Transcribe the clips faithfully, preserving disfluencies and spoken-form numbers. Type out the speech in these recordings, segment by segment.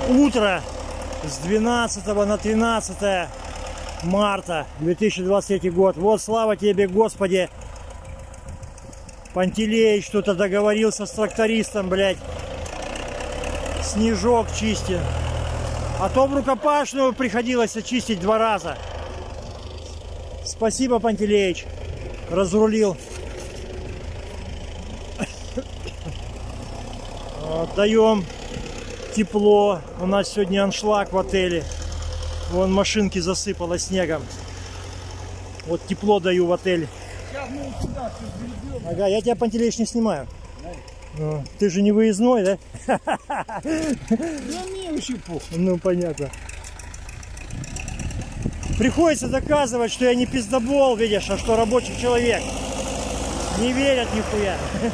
утро с двенадцатого на тринадцатое марта две тысячи двадцать третий год. Вот слава тебе, Господи. Пантелеич что-то договорился с трактористом, блядь. Снежок чистит. А то в рукопашную приходилось очистить два раза. Спасибо, Пантелеич. Разрулил. Даем тепло. У нас сегодня аншлаг в отеле. Вон машинки засыпало снегом. Вот тепло даю в отель. Ага, я тебя, Пантелеич, не снимаю. Ну, ты же не выездной, да? Ну, понятно. Приходится доказывать, что я не пиздобол, видишь, а что рабочий человек. Не верят нихуя.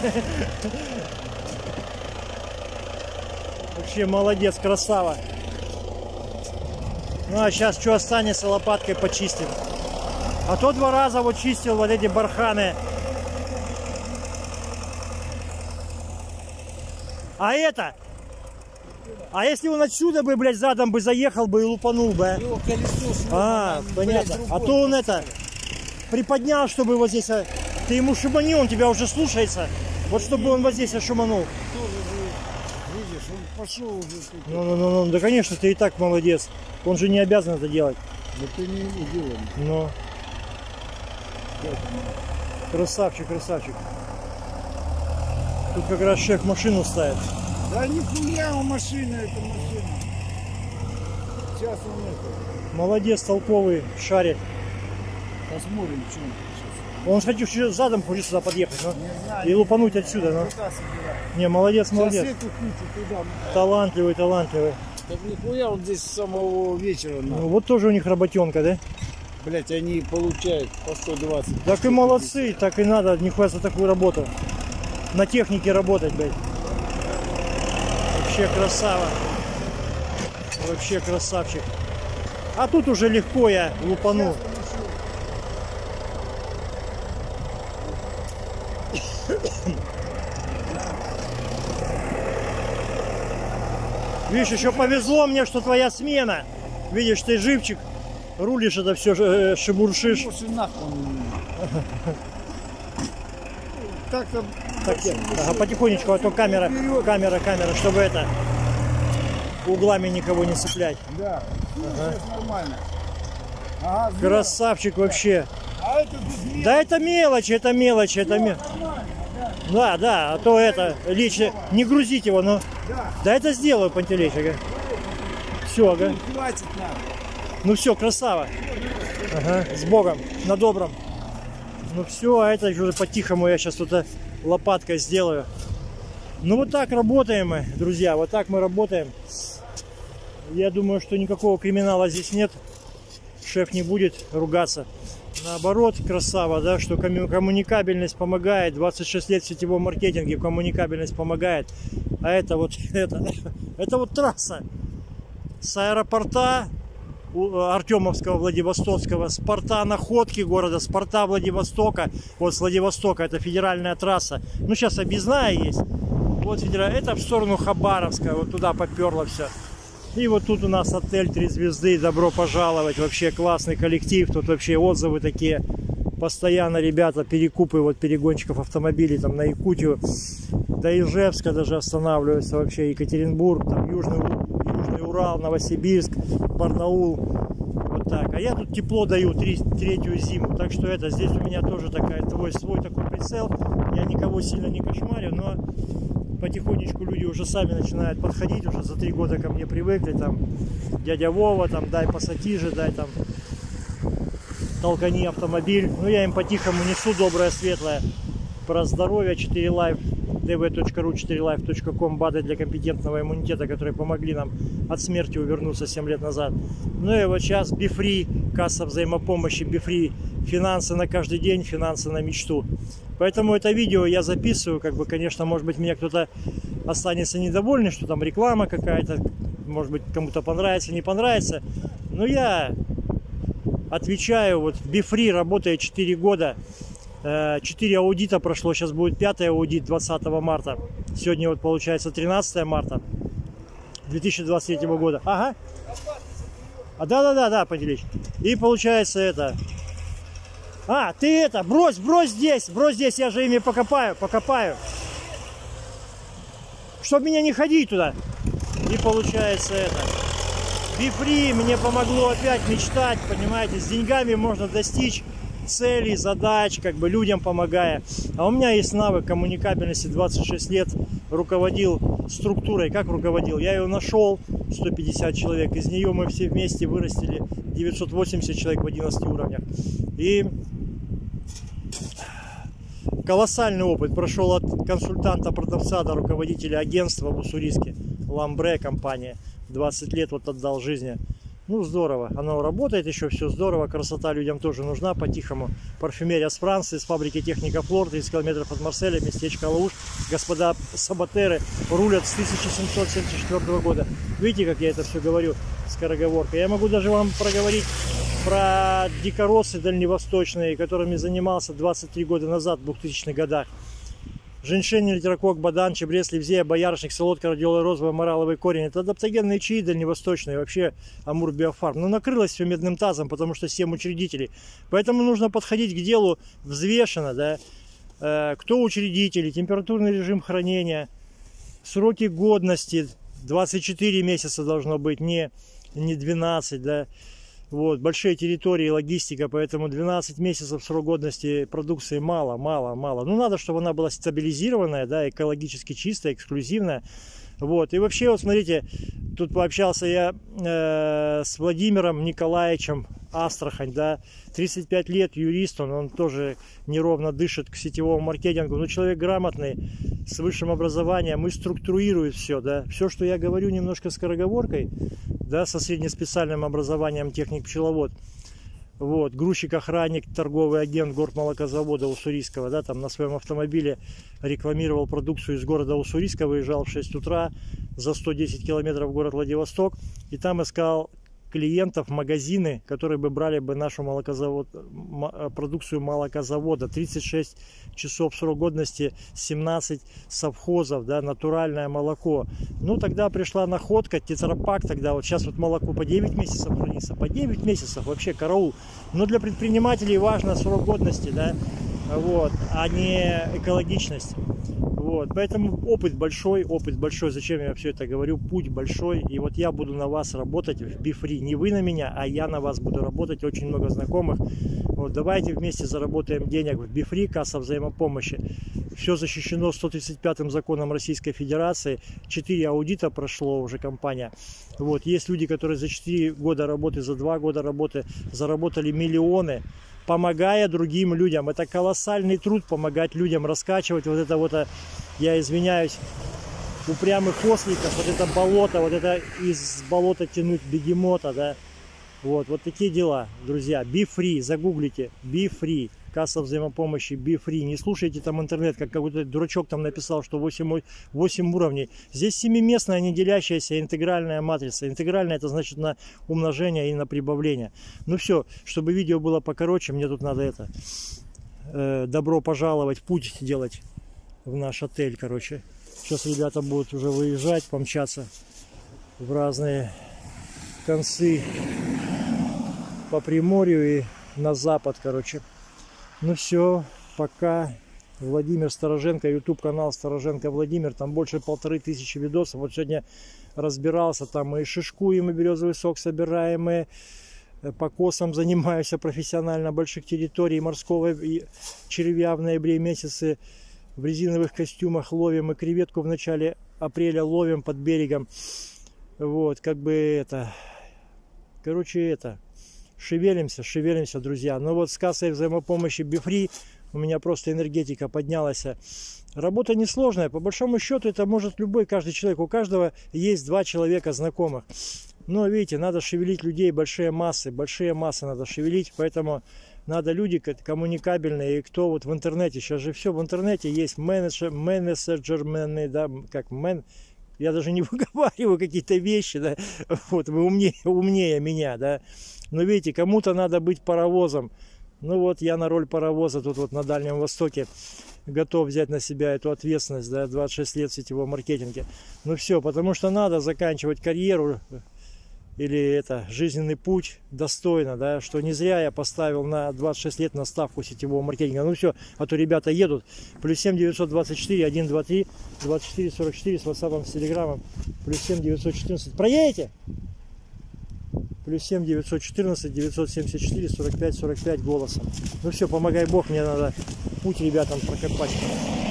Вообще молодец, красава. Ну а сейчас что останется, лопаткой почистим. А то два раза вот чистил вот эти барханы. А это? А если он отсюда бы, блядь, задом бы заехал бы и лупанул бы? Его колесо сломано, а, понятно. Блядь, а то он это приподнял, чтобы вот здесь. Ты ему шибани, он тебя уже слушается. Вот чтобы он вот здесь шуманул. Видишь, он пошел уже. Ну, ну, ну, ну, да, конечно, ты и так молодец. Он же не обязан это делать. Да ты не ему делаешь. Ну. Красавчик, красавчик. Тут как раз шеф машину ставит. Да нихуя у машины, это машина. Сейчас он это. Молодец, толковый, шарит. Посмотрим, что он сейчас. Он хотел еще задом хочет сюда подъехать, но? Не знаю, и лупануть отсюда, но? Не, молодец, молодец. Сейчас эту кучу туда. Талантливый, талантливый. Так нихуя он здесь с самого вечера. Ну, вот тоже у них работенка, да? Блять, они получают по сто двадцать. Так и молодцы, так и надо, нихуя за такую работу. На технике работать, блядь. Вообще красава. Вообще красавчик. А тут уже легко я лупану. Видишь, еще повезло мне, что твоя смена. Видишь, ты живчик, рулишь это все, шебуршишь. Так-то так, ага, потихонечку, а то камера, камера, камера, чтобы это углами никого не цеплять. Да, ага. Нормально. Ага, красавчик вообще. А это да это мелочь, это мелочь, это мелочь. Да, да, а то это лично не грузить его, но. Да, да это сделаю, Пантелеич, ага. Все, ага. Хватит надо. Ну все, красава. Ага, с Богом, на добром. Ну все, а это уже по-тихому я сейчас тут лопаткой сделаю. Ну вот так работаем мы, друзья, вот так мы работаем. Я думаю, что никакого криминала здесь нет. Шеф не будет ругаться. Наоборот, красава, да, что коммуникабельность помогает. двадцать шесть лет в сетевом маркетинге, коммуникабельность помогает. А это вот, это, это вот трасса с аэропорта Артемовского, Владивостокского, с порта Находки города, с порта Владивостока. Вот с Владивостока, это федеральная трасса. Ну, сейчас объездная есть. Вот федеральная, это в сторону Хабаровска, вот туда поперло все. И вот тут у нас отель три звезды, добро пожаловать, вообще классный коллектив, тут вообще отзывы такие, постоянно ребята, перекупы вот перегонщиков автомобилей там на Якутию, до Ижевска даже останавливаются, вообще Екатеринбург, там Южный, Южный Урал, Новосибирск, Барнаул, вот так. А я тут тепло даю три, третью зиму, так что это, здесь у меня тоже такая, твой свой такой прицел, я никого сильно не кошмарю, но потихонечку люди уже сами начинают подходить, уже за три года ко мне привыкли, там, дядя Вова, там, дай пассатижи, дай там, толкани автомобиль. Ну, я им по-тихому несу доброе, светлое, про здоровье, четыре лайф, дэ вэ точка ру, четыре лайф точка ком, БАДы для компетентного иммунитета, которые помогли нам от смерти увернуться семь лет назад. Ну и вот сейчас Бифри, касса взаимопомощи, Бифри, финансы на каждый день, финансы на мечту. Поэтому это видео я записываю, как бы, конечно, может быть, мне кто-то останется недовольный, что там реклама какая-то, может быть, кому-то понравится, не понравится. Но я отвечаю, вот Бифри работает четыре года, четыре аудита прошло, сейчас будет пятый аудит двадцатого марта. Сегодня вот получается тринадцатое марта. две тысячи двадцать третьего года. Ага. А, да-да-да, поделись. И получается это... А, ты это, брось, брось здесь, брось здесь, я же ими покопаю, покопаю. Чтоб меня не ходить туда. И получается это. BeFree мне помогло опять мечтать, понимаете, с деньгами можно достичь целей, задач, как бы людям помогая. А у меня есть навык коммуникабельности, двадцать шесть лет руководил структурой. Как руководил? Я ее нашел, сто пятьдесят человек, из нее мы все вместе вырастили девятьсот восемьдесят человек в одиннадцати уровнях. И колоссальный опыт прошел от консультанта, продавца до руководителя агентства в Уссурийске, Ламбре компания. двадцать лет вот отдал жизни. Ну, здорово. Оно работает еще, все здорово. Красота людям тоже нужна по-тихому. Парфюмерия с Франции, с фабрики Техника Флор, тридцать километров от Марселя, местечко Алауш. Господа саботеры рулят с тысяча семьсот семьдесят четвёртого года. Видите, как я это все говорю, скороговоркой. Я могу даже вам проговорить про дикоросы дальневосточные, которыми занимался двадцать три года назад, в двухтысячных годах. Женьшень, литерокок, бадан, чебрец, ливзея, боярышник, солодка, радиола, розовый, мораловый корень. Это адаптогенные чаи дальневосточные, вообще Амур Биофарм. Но накрылось все медным тазом, потому что семь учредителей. Поэтому нужно подходить к делу взвешенно, да. Э, кто учредители, температурный режим хранения, сроки годности, двадцать четыре месяца должно быть, не, не двенадцать, да. Вот, большие территории, логистика, поэтому двенадцать месяцев срок годности продукции мало, мало, мало. Ну, надо, чтобы она была стабилизированная, да, экологически чистая, эксклюзивная. Вот, и вообще, вот смотрите, тут пообщался я э, с Владимиром Николаевичем, Астрахань, да, тридцать пять лет, юрист, он, он тоже неровно дышит к сетевому маркетингу, но человек грамотный, с высшим образованием и структурирует все, да, все, что я говорю немножко скороговоркой, да, со среднеспециальным образованием техник-пчеловод, вот, грузчик-охранник, торговый агент гортмолокозавода Уссурийского, да, там на своем автомобиле рекламировал продукцию из города Уссурийска, выезжал в шесть утра за сто десять километров в город Владивосток, и там искал клиентов, магазины, которые бы брали бы нашу молокозавод, продукцию молокозавода. тридцать шесть часов срок годности, семнадцать совхозов, да, натуральное молоко. Ну, тогда пришла находка, тетрапак тогда, вот сейчас вот молоко по девять месяцев хранится, по девять месяцев, вообще караул. Но для предпринимателей важно срок годности, да, вот, а не экологичность. Вот, поэтому опыт большой, опыт большой. Зачем я все это говорю? Путь большой. И вот я буду на вас работать в BeFree. Не вы на меня, а я на вас буду работать. Очень много знакомых. Вот, давайте вместе заработаем денег в BeFree, касса взаимопомощи. Все защищено сто тридцать пятым законом Российской Федерации. четыре аудита прошло уже компания. Вот, есть люди, которые за четыре года работы, за два года работы заработали миллионы, помогая другим людям. Это колоссальный труд помогать людям, раскачивать вот это вот, я извиняюсь, упрямых осликов, вот это болото, вот это из болота тянуть бегемота, да. Вот, вот такие дела, друзья. BeFree, загуглите, BeFree, касса взаимопомощи, BeFree. Не слушайте там интернет, как какой-то дурачок там написал, что восемь, восемь уровней. Здесь семиместная, не делящаяся интегральная матрица. Интегральная — это значит на умножение и на прибавление. Ну все, чтобы видео было покороче, мне тут надо это, э, добро пожаловать, путь делать в наш отель, короче. Сейчас ребята будут уже выезжать, помчаться в разные концы по Приморью и на запад, короче. Ну все, пока. Владимир Стороженко, YouTube канал Стороженко Владимир, там больше полторы тысячи видосов. Вот сегодня разбирался, там мы и шишкуем, и березовый сок собираем, и по косам занимаюсь профессионально больших территорий морского и червя в ноябре месяце. В резиновых костюмах ловим, и креветку в начале апреля ловим под берегом. Вот, как бы это, короче, это, шевелимся, шевелимся, друзья. Но вот с кассой взаимопомощи BeFree у меня просто энергетика поднялась. Работа несложная, по большому счету это может любой, каждый человек. У каждого есть два человека знакомых. Но видите, надо шевелить людей, большие массы, большие массы надо шевелить, поэтому надо люди коммуникабельные. И кто вот в интернете, сейчас же все в интернете есть, менеджер, менеджермены, да, как мен. Я даже не выговариваю какие-то вещи, да, вот, вы умнее, умнее меня, да. Но видите, кому-то надо быть паровозом. Ну вот, я на роль паровоза тут вот на Дальнем Востоке. готов взять на себя эту ответственность, да, двадцать шесть лет в сетевом маркетинге. Ну все, потому что надо заканчивать карьеру или это жизненный путь достойно, да, что не зря я поставил на двадцать шесть лет на ставку сетевого маркетинга. Ну все, а то ребята едут. Плюс семь девятьсот двадцать четыре один два три двадцать четыре сорок четыре с WhatsApp, с Телеграмом. Плюс семь девятьсот четырнадцать. Проедете? Плюс семь девятьсот четырнадцать девятьсот семьдесят четыре сорок пять сорок пять голосом. Ну все, помогай Бог, мне надо путь ребятам прокопать.